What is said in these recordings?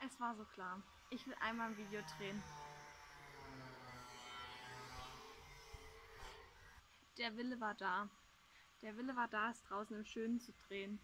Es war so klar. Ich will einmal ein Video drehen. Der Wille war da. Der Wille war da, es draußen im Schönen zu drehen.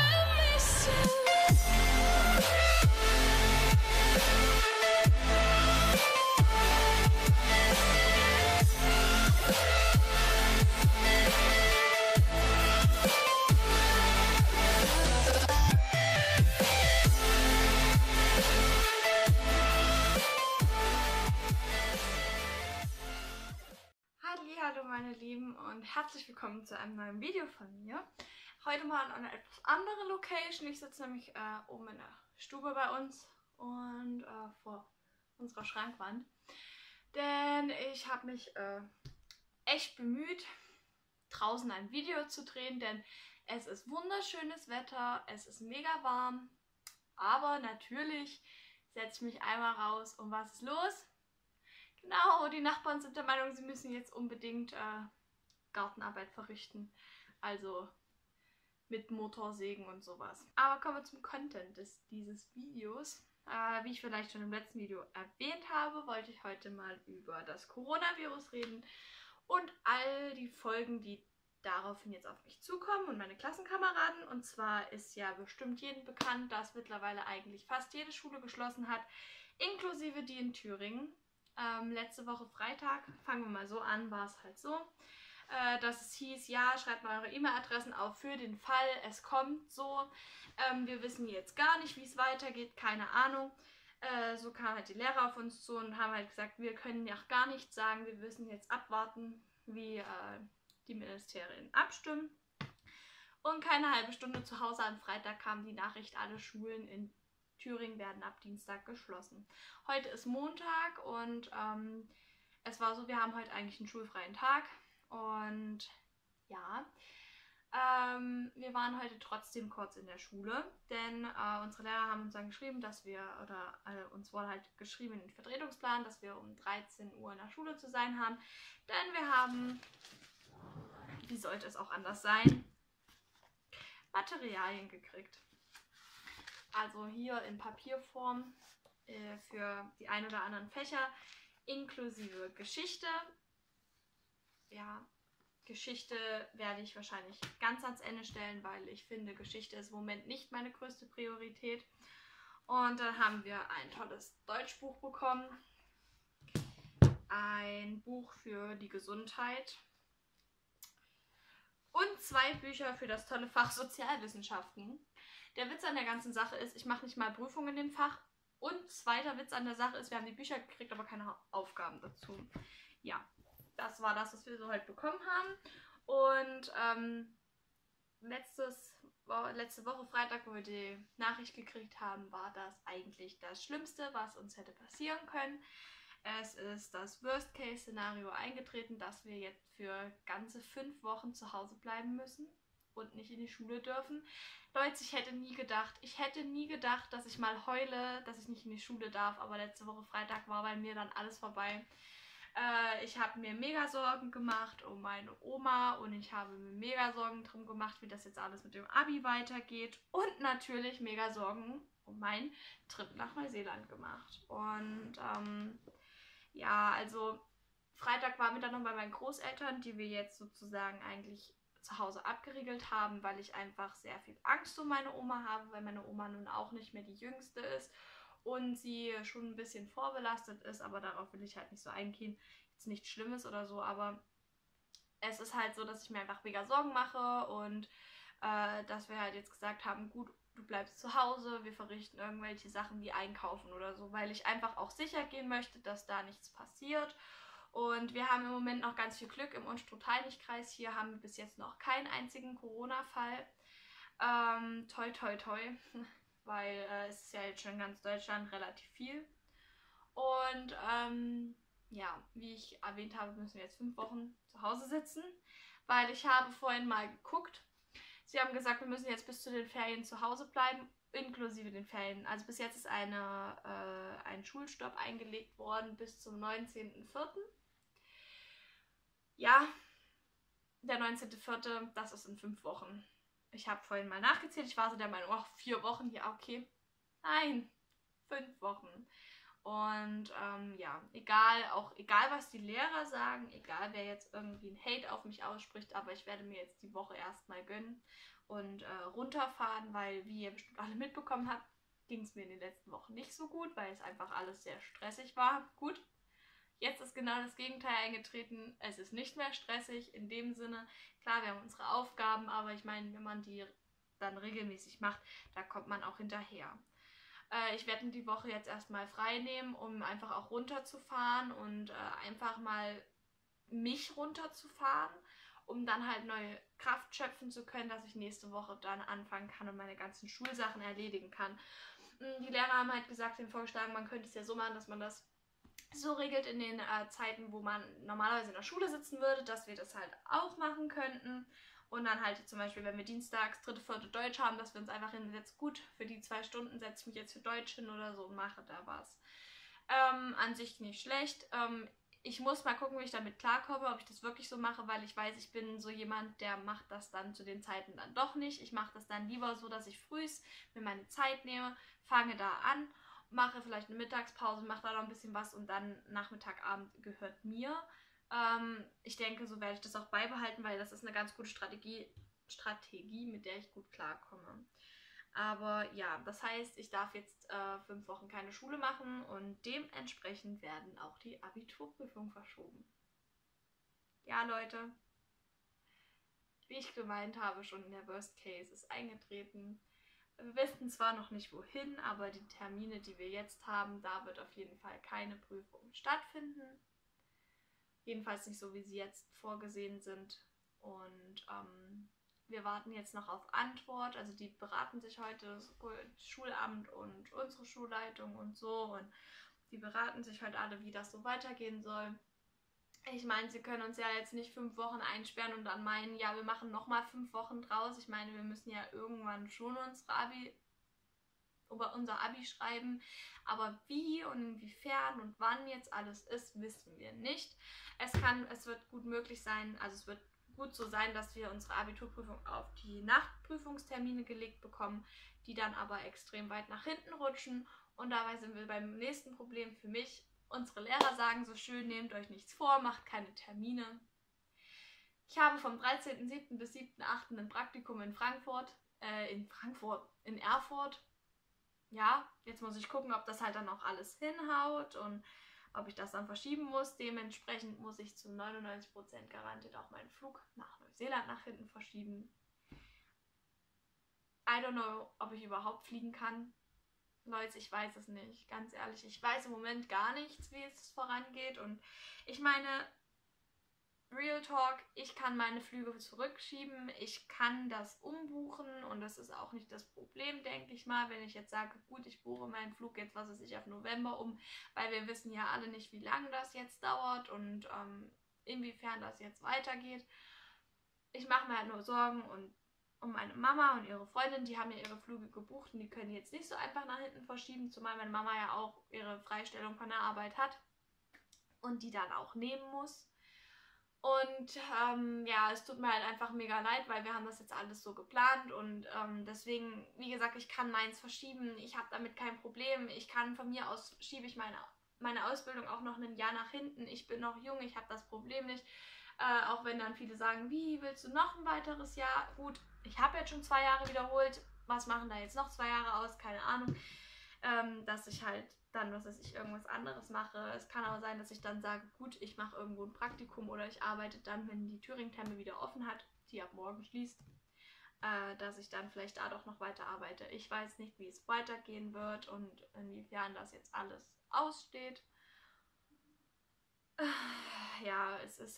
Hallo meine Lieben und herzlich willkommen zu einem neuen Video von mir. Heute mal an einer etwas andere Location. Ich sitze nämlich oben in der Stube bei uns und vor unserer Schrankwand. Denn ich habe mich echt bemüht, draußen ein Video zu drehen, denn es ist wunderschönes Wetter, es ist mega warm, aber natürlich setze ich mich einmal raus und was ist los? Genau, die Nachbarn sind der Meinung, sie müssen jetzt unbedingt Gartenarbeit verrichten. Also mit Motorsägen und sowas. Aber kommen wir zum Content dieses Videos. Wie ich vielleicht schon im letzten Video erwähnt habe, wollte ich heute mal über das Coronavirus reden und all die Folgen, die daraufhin jetzt auf mich zukommen und meine Klassenkameraden. Und zwar ist ja bestimmt jedem bekannt, dass mittlerweile eigentlich fast jede Schule geschlossen hat, inklusive die in Thüringen. Letzte Woche Freitag, fangen wir mal so an, war es halt so, dass es hieß, ja, schreibt mal eure E-Mail-Adressen auf für den Fall, es kommt so. Wir wissen jetzt gar nicht, wie es weitergeht, keine Ahnung. So kamen halt die Lehrer auf uns zu und haben halt gesagt, wir können ja gar nichts sagen, wir müssen jetzt abwarten, wie die Ministerien abstimmen. Und keine halbe Stunde zu Hause am Freitag kam die Nachricht, alle Schulen in Thüringen werden ab Dienstag geschlossen. Heute ist Montag und es war so, wir haben heute eigentlich einen schulfreien Tag und ja, wir waren heute trotzdem kurz in der Schule, denn unsere Lehrer haben uns dann geschrieben, dass wir, uns wurde halt geschrieben in den Vertretungsplan, dass wir um 13 Uhr in der Schule zu sein haben, denn wir haben, wie sollte es auch anders sein, Materialien gekriegt. Also hier in Papierform für die ein oder anderen Fächer, inklusive Geschichte. Ja, Geschichte werde ich wahrscheinlich ganz ans Ende stellen, weil ich finde, Geschichte ist im Moment nicht meine größte Priorität. Und dann haben wir ein tolles Deutschbuch bekommen. Ein Buch für die Gesundheit. Und 2 Bücher für das tolle Fach Sozialwissenschaften. Der Witz an der ganzen Sache ist, ich mache nicht mal Prüfungen in dem Fach. Und zweiter Witz an der Sache ist, wir haben die Bücher gekriegt, aber keine Aufgaben dazu. Ja, das war das, was wir so heute bekommen haben. Und letzte Woche Freitag, wo wir die Nachricht gekriegt haben, war das eigentlich das Schlimmste, was uns hätte passieren können. Es ist das Worst-Case-Szenario eingetreten, dass wir jetzt für ganze 5 Wochen zu Hause bleiben müssen und nicht in die Schule dürfen. Leute, ich hätte nie gedacht, dass ich mal heule, dass ich nicht in die Schule darf, aber letzte Woche Freitag war bei mir dann alles vorbei. Ich habe mir mega Sorgen gemacht um meine Oma und ich habe mir mega Sorgen drum gemacht, wie das jetzt alles mit dem Abi weitergeht und natürlich mega Sorgen um meinen Trip nach Neuseeland gemacht. Und ja, also Freitag waren wir dann noch bei meinen Großeltern, die wir jetzt sozusagen eigentlich zu Hause abgeriegelt haben, weil ich einfach sehr viel Angst um meine Oma habe, weil meine Oma nun auch nicht mehr die Jüngste ist und sie schon ein bisschen vorbelastet ist, aber darauf will ich halt nicht so eingehen. Jetzt nichts Schlimmes oder so, aber es ist halt so, dass ich mir einfach mega Sorgen mache und dass wir halt jetzt gesagt haben, gut, du bleibst zu Hause, wir verrichten irgendwelche Sachen wie Einkaufen oder so, weil ich einfach auch sicher gehen möchte, dass da nichts passiert. Und wir haben im Moment noch ganz viel Glück im Unstrut-Heinrich-Kreis. Hier haben wir bis jetzt noch keinen einzigen Corona-Fall. Toi, toi, toi, weil es ist ja jetzt schon in ganz Deutschland relativ viel. Und ja, wie ich erwähnt habe, müssen wir jetzt 5 Wochen zu Hause sitzen, weil ich habe vorhin mal geguckt. Sie haben gesagt, wir müssen jetzt bis zu den Ferien zu Hause bleiben, inklusive den Ferien. Also bis jetzt ist ein Schulstopp eingelegt worden bis zum 19.04. Ja, der 19.04., das ist in 5 Wochen. Ich habe vorhin mal nachgezählt, ich war so der Meinung, ach, 4 Wochen, ja okay. Nein, 5 Wochen. Und ja, egal was die Lehrer sagen, egal wer jetzt irgendwie ein Hate auf mich ausspricht, aber ich werde mir jetzt die Woche erstmal gönnen und runterfahren, weil, wie ihr bestimmt alle mitbekommen habt, ging es mir in den letzten Wochen nicht so gut, weil es einfach alles sehr stressig war. Gut, jetzt ist genau das Gegenteil eingetreten. Es ist nicht mehr stressig in dem Sinne. Klar, wir haben unsere Aufgaben, aber ich meine, wenn man die dann regelmäßig macht, da kommt man auch hinterher. Ich werde die Woche jetzt erstmal frei nehmen, um einfach auch runterzufahren und einfach mal mich runterzufahren, um dann halt neue Kraft schöpfen zu können, dass ich nächste Woche dann anfangen kann und meine ganzen Schulsachen erledigen kann. Die Lehrer haben halt gesagt, den vorgeschlagen, man könnte es ja so machen, dass man das so regelt in den Zeiten, wo man normalerweise in der Schule sitzen würde, dass wir das halt auch machen könnten. Und dann halt zum Beispiel, wenn wir dienstags 3., 4. Deutsch haben, dass wir uns einfach hinsetzen, gut, für die 2 Stunden setze ich mich jetzt für Deutsch hin oder so und mache da was. An sich nicht schlecht. Ich muss mal gucken, wie ich damit klarkomme, ob ich das wirklich so mache, weil ich weiß, ich bin so jemand, der macht das dann zu den Zeiten dann doch nicht. Ich mache das dann lieber so, dass ich frühs mir meine Zeit nehme, fange da an, mache vielleicht eine Mittagspause, mache da noch ein bisschen was und dann Nachmittag, Abend gehört mir. Ich denke, so werde ich das auch beibehalten, weil das ist eine ganz gute Strategie, mit der ich gut klarkomme. Aber ja, das heißt, ich darf jetzt 5 Wochen keine Schule machen und dementsprechend werden auch die Abiturprüfungen verschoben. Ja, Leute, wie ich gemeint habe, schon in der Worst Case ist eingetreten. Wir wissen zwar noch nicht wohin, aber die Termine, die wir jetzt haben, da wird auf jeden Fall keine Prüfung stattfinden. Jedenfalls nicht so, wie sie jetzt vorgesehen sind. Und wir warten jetzt noch auf Antwort. Also die beraten sich heute, sowohl das Schulamt und unsere Schulleitung und so. Und die beraten sich halt alle, wie das so weitergehen soll. Ich meine, sie können uns ja jetzt nicht 5 Wochen einsperren und dann meinen, ja, wir machen nochmal 5 Wochen draus. Ich meine, wir müssen ja irgendwann schon unser Abi schreiben, aber wie und inwiefern und wann jetzt alles ist, wissen wir nicht. Es wird gut möglich sein, also es wird gut so sein, dass wir unsere Abiturprüfung auf die Nachtprüfungstermine gelegt bekommen, die dann aber extrem weit nach hinten rutschen. Und dabei sind wir beim nächsten Problem für mich. Unsere Lehrer sagen so schön, nehmt euch nichts vor, macht keine Termine. Ich habe vom 13.07. bis 7.08. ein Praktikum in Erfurt. Ja, jetzt muss ich gucken, ob das halt dann auch alles hinhaut und ob ich das dann verschieben muss. Dementsprechend muss ich zu 99% garantiert auch meinen Flug nach Neuseeland nach hinten verschieben. I don't know, ob ich überhaupt fliegen kann. Leute, ich weiß es nicht. Ganz ehrlich, ich weiß im Moment gar nichts, wie es vorangeht. Und ich meine, Real Talk, ich kann meine Flüge zurückschieben, ich kann das umbuchen und das ist auch nicht das Problem, denke ich mal, wenn ich jetzt sage, gut, ich buche meinen Flug jetzt, was weiß ich, auf November um, weil wir wissen ja alle nicht, wie lange das jetzt dauert und inwiefern das jetzt weitergeht. Ich mache mir halt nur Sorgen um meine Mama und ihre Freundin, die haben ja ihre Flüge gebucht und die können jetzt nicht so einfach nach hinten verschieben, zumal meine Mama ja auch ihre Freistellung von der Arbeit hat und die dann auch nehmen muss. Und ja, es tut mir halt einfach mega leid, weil wir haben das jetzt alles so geplant und deswegen, wie gesagt, ich kann meins verschieben. Ich habe damit kein Problem. Ich kann von mir aus, schiebe ich meine Ausbildung auch noch ein Jahr nach hinten. Ich bin noch jung, ich habe das Problem nicht. Auch wenn dann viele sagen, wie, willst du noch ein weiteres Jahr? Gut, ich habe jetzt schon 2 Jahre wiederholt. Was machen da jetzt noch 2 Jahre aus? Keine Ahnung. Dass ich halt dann, was weiß ich, irgendwas anderes mache. Es kann auch sein, dass ich dann sage, gut, ich mache irgendwo ein Praktikum oder ich arbeite dann, wenn die Thüringen-Therme wieder offen hat, die ab morgen schließt, dass ich dann vielleicht da doch noch weiter arbeite. Ich weiß nicht, wie es weitergehen wird und inwiefern das jetzt alles aussteht. Ja, es ist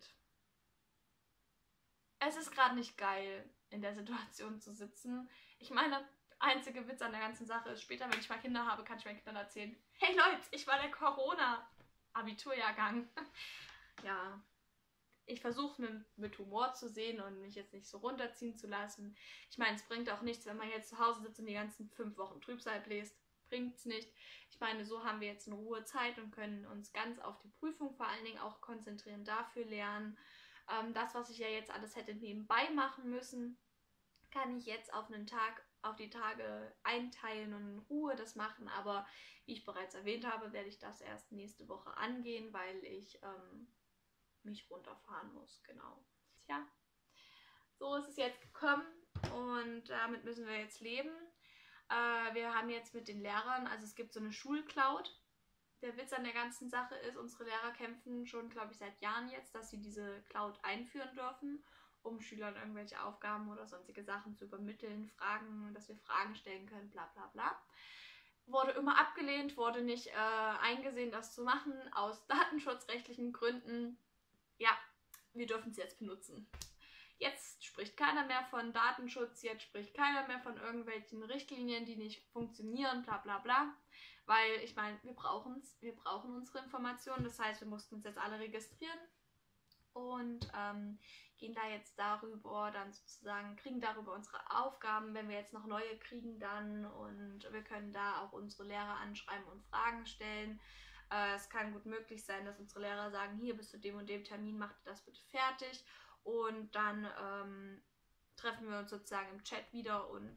gerade nicht geil, in der Situation zu sitzen. Ich meine, einzige Witz an der ganzen Sache ist, später, wenn ich mal Kinder habe, kann ich meinen Kindern erzählen, hey Leute, ich war der Corona-Abiturjahrgang. Ja, ich versuche mit Humor zu sehen und mich jetzt nicht so runterziehen zu lassen. Ich meine, es bringt auch nichts, wenn man jetzt zu Hause sitzt und die ganzen 5 Wochen Trübsal bläst. Bringt's nicht. Ich meine, so haben wir jetzt in Ruhe Zeit und können uns ganz auf die Prüfung vor allen Dingen auch konzentrieren, dafür lernen. Das, was ich ja jetzt alles hätte nebenbei machen müssen, kann ich jetzt auf einen Tag auf die Tage einteilen und in Ruhe das machen, aber wie ich bereits erwähnt habe, werde ich das erst nächste Woche angehen, weil ich mich runterfahren muss, genau. Tja, so ist es jetzt gekommen und damit müssen wir jetzt leben. Wir haben jetzt mit den Lehrern, also es gibt so eine Schulcloud. Der Witz an der ganzen Sache ist, unsere Lehrer kämpfen schon, glaube ich, seit Jahren jetzt, dass sie diese Cloud einführen dürfen, um Schülern irgendwelche Aufgaben oder sonstige Sachen zu übermitteln, Fragen, dass wir Fragen stellen können, bla bla bla. Wurde immer abgelehnt, wurde nicht eingesehen, das zu machen, aus datenschutzrechtlichen Gründen. Ja, wir dürfen es jetzt benutzen. Jetzt spricht keiner mehr von Datenschutz, jetzt spricht keiner mehr von irgendwelchen Richtlinien, die nicht funktionieren, bla bla bla. Weil, ich meine, wir brauchen unsere Informationen. Das heißt, wir mussten uns jetzt alle registrieren und gehen da jetzt darüber dann sozusagen, kriegen darüber unsere Aufgaben, wenn wir jetzt noch neue kriegen dann, und wir können da auch unsere Lehrer anschreiben und Fragen stellen. Es kann gut möglich sein, dass unsere Lehrer sagen, hier bis zu dem und dem Termin macht ihr das bitte fertig, und dann treffen wir uns sozusagen im Chat wieder und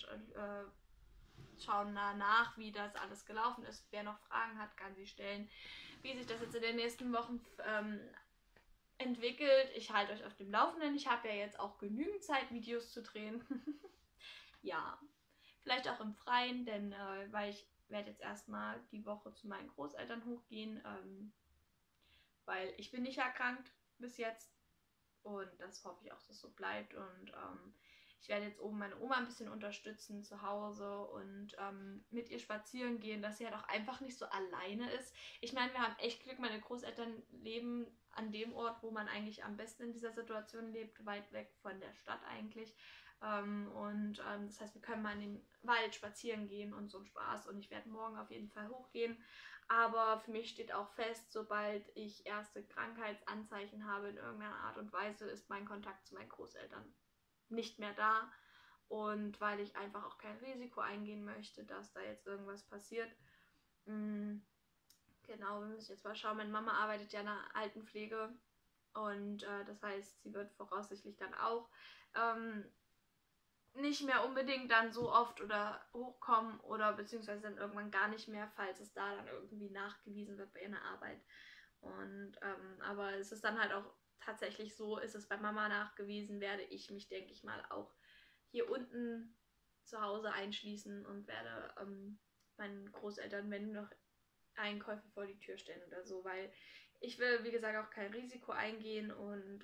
schauen nach, wie das alles gelaufen ist. Wer noch Fragen hat, kann sie stellen. Wie sich das jetzt in den nächsten Wochen entwickelt, ich halte euch auf dem Laufenden. Ich habe ja jetzt auch genügend Zeit, Videos zu drehen. Ja, vielleicht auch im Freien, denn weil ich werde jetzt erstmal die Woche zu meinen Großeltern hochgehen, weil ich bin nicht erkrankt bis jetzt, und das hoffe ich auch, dass so bleibt. Und ich werde jetzt oben meine Oma ein bisschen unterstützen zu Hause und mit ihr spazieren gehen, dass sie halt auch einfach nicht so alleine ist. Ich meine, wir haben echt Glück, meine Großeltern leben an dem Ort, wo man eigentlich am besten in dieser Situation lebt, weit weg von der Stadt eigentlich. Das heißt, wir können mal in den Wald spazieren gehen und so ein Spaß, und ich werde morgen auf jeden Fall hochgehen. Aber für mich steht auch fest, sobald ich erste Krankheitsanzeichen habe in irgendeiner Art und Weise, ist mein Kontakt zu meinen Großeltern nicht mehr da. Und weil ich einfach auch kein Risiko eingehen möchte, dass da jetzt irgendwas passiert. Genau, wir müssen jetzt mal schauen. Meine Mama arbeitet ja in der Altenpflege, und das heißt, sie wird voraussichtlich dann auch nicht mehr unbedingt dann so oft oder hochkommen, oder beziehungsweise dann irgendwann gar nicht mehr, falls es da dann irgendwie nachgewiesen wird bei ihrer Arbeit. Und aber es ist dann halt auch tatsächlich so, ist es bei Mama nachgewiesen, werde ich mich, denke ich mal, auch hier unten zu Hause einschließen und werde meinen Großeltern, wenn noch, Einkäufe vor die Tür stellen oder so, weil ich will, wie gesagt, auch kein Risiko eingehen. Und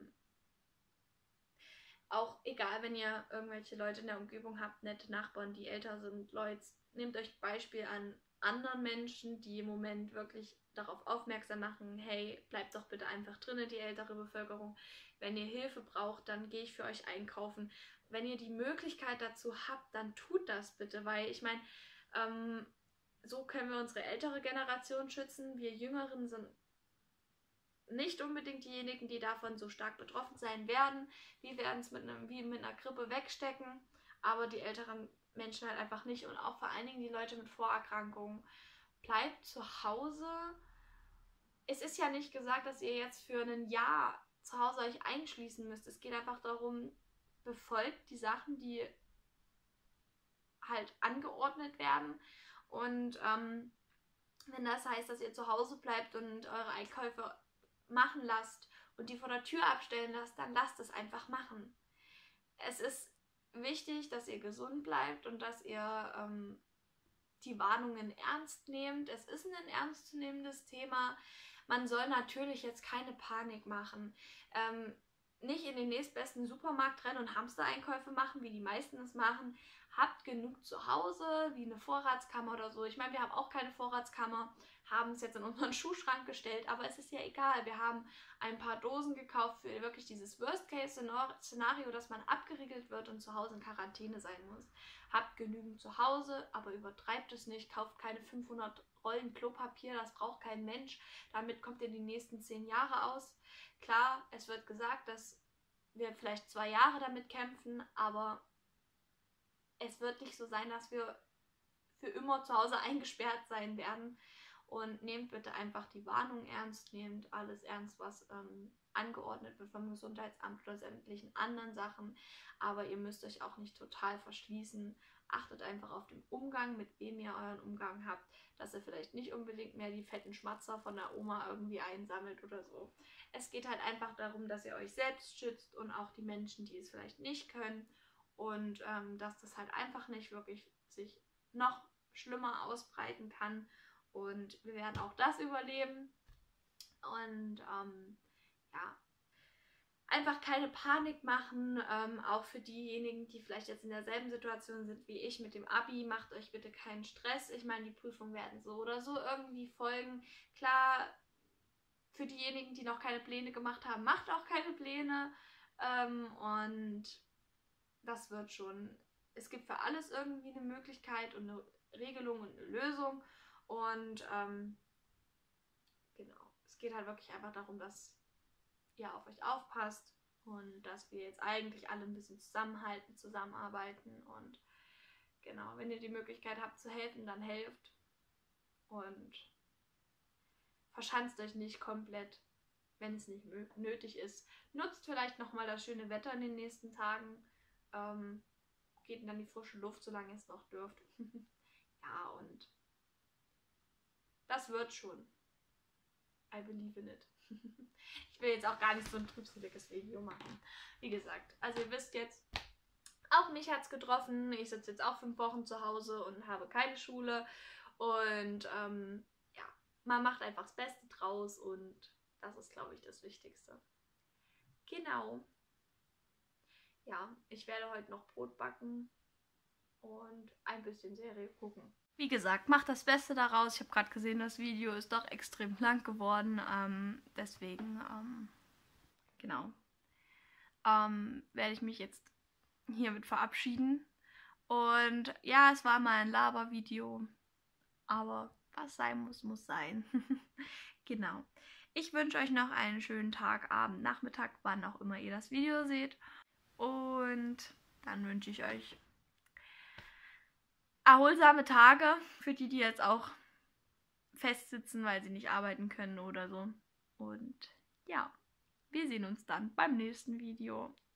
auch egal, wenn ihr irgendwelche Leute in der Umgebung habt, nette Nachbarn, die älter sind, Leute, nehmt euch Beispiel an anderen Menschen, die im Moment wirklich darauf aufmerksam machen, hey, bleibt doch bitte einfach drinnen, die ältere Bevölkerung. Wenn ihr Hilfe braucht, dann gehe ich für euch einkaufen. Wenn ihr die Möglichkeit dazu habt, dann tut das bitte, weil ich meine, so können wir unsere ältere Generation schützen. Wir Jüngeren sind nicht unbedingt diejenigen, die davon so stark betroffen sein werden. Wir werden es wie mit einer Grippe wegstecken, aber die älteren Menschen halt einfach nicht. Und auch vor allen Dingen die Leute mit Vorerkrankungen. Bleibt zu Hause. Es ist ja nicht gesagt, dass ihr jetzt für ein Jahr zu Hause euch einschließen müsst. Es geht einfach darum, befolgt die Sachen, die halt angeordnet werden. Und wenn das heißt, dass ihr zu Hause bleibt und eure Einkäufe machen lasst und die vor der Tür abstellen lasst, dann lasst es einfach machen. Es ist wichtig, dass ihr gesund bleibt und dass ihr die Warnungen ernst nehmt. Es ist ein ernstzunehmendes Thema. Man soll natürlich jetzt keine Panik machen. Nicht in den nächstbesten Supermarkt rennen und Hamstereinkäufe machen, wie die meisten es machen. Habt genug zu Hause, wie eine Vorratskammer oder so. Ich meine, wir haben auch keine Vorratskammer, haben es jetzt in unseren Schuhschrank gestellt, aber es ist ja egal. Wir haben ein paar Dosen gekauft für wirklich dieses Worst-Case-Szenario, dass man abgeriegelt wird und zu Hause in Quarantäne sein muss. Habt genügend zu Hause, aber übertreibt es nicht. Kauft keine 500 Rollen Klopapier, das braucht kein Mensch. Damit kommt ihr die nächsten 10 Jahre aus. Klar, es wird gesagt, dass wir vielleicht 2 Jahre damit kämpfen, aber es wird nicht so sein, dass wir für immer zu Hause eingesperrt sein werden. Und nehmt bitte einfach die Warnung ernst, nehmt alles ernst, was angeordnet wird vom Gesundheitsamt oder sämtlichen anderen Sachen. Aber ihr müsst euch auch nicht total verschließen. achtet einfach auf den Umgang, mit wem ihr euren Umgang habt, dass ihr vielleicht nicht unbedingt mehr die fetten Schmatzer von der Oma irgendwie einsammelt oder so. Es geht halt einfach darum, dass ihr euch selbst schützt und auch die Menschen, die es vielleicht nicht können, und dass das halt einfach nicht wirklich sich noch schlimmer ausbreiten kann, und wir werden auch das überleben. Und ja, einfach keine Panik machen, auch für diejenigen, die vielleicht jetzt in derselben Situation sind wie ich mit dem Abi. Macht euch bitte keinen Stress. Ich meine, die Prüfungen werden so oder so irgendwie folgen. Klar, für diejenigen, die noch keine Pläne gemacht haben, macht auch keine Pläne, und das wird schon. Es gibt für alles irgendwie eine Möglichkeit und eine Regelung und eine Lösung, und genau, es geht halt wirklich einfach darum, dass ihr auf euch aufpasst und dass wir jetzt eigentlich alle ein bisschen zusammenhalten, zusammenarbeiten, und genau, wenn ihr die Möglichkeit habt zu helfen, dann helft und verschanzt euch nicht komplett, wenn es nicht nötig ist. Nutzt vielleicht nochmal das schöne Wetter in den nächsten Tagen, geht dann die frische Luft, solange ihr es noch dürft. Ja, und das wird schon. I believe in it. Ich will jetzt auch gar nicht so ein trübseliges Video machen. Wie gesagt, also ihr wisst jetzt, auch mich hat es getroffen. Ich sitze jetzt auch 5 Wochen zu Hause und habe keine Schule. Und ja, man macht einfach das Beste draus, und das ist, glaube ich, das Wichtigste. Genau. Ja, ich werde heute noch Brot backen und ein bisschen Serie gucken. Wie gesagt, macht das Beste daraus. Ich habe gerade gesehen, das Video ist doch extrem lang geworden. Deswegen, genau, werde ich mich jetzt hiermit verabschieden. Und ja, es war mal ein Labervideo, aber was sein muss, muss sein. Genau. Ich wünsche euch noch einen schönen Tag, Abend, Nachmittag, wann auch immer ihr das Video seht. Und dann wünsche ich euch erholsame Tage für die, die jetzt auch festsitzen, weil sie nicht arbeiten können oder so. Und ja, wir sehen uns dann beim nächsten Video.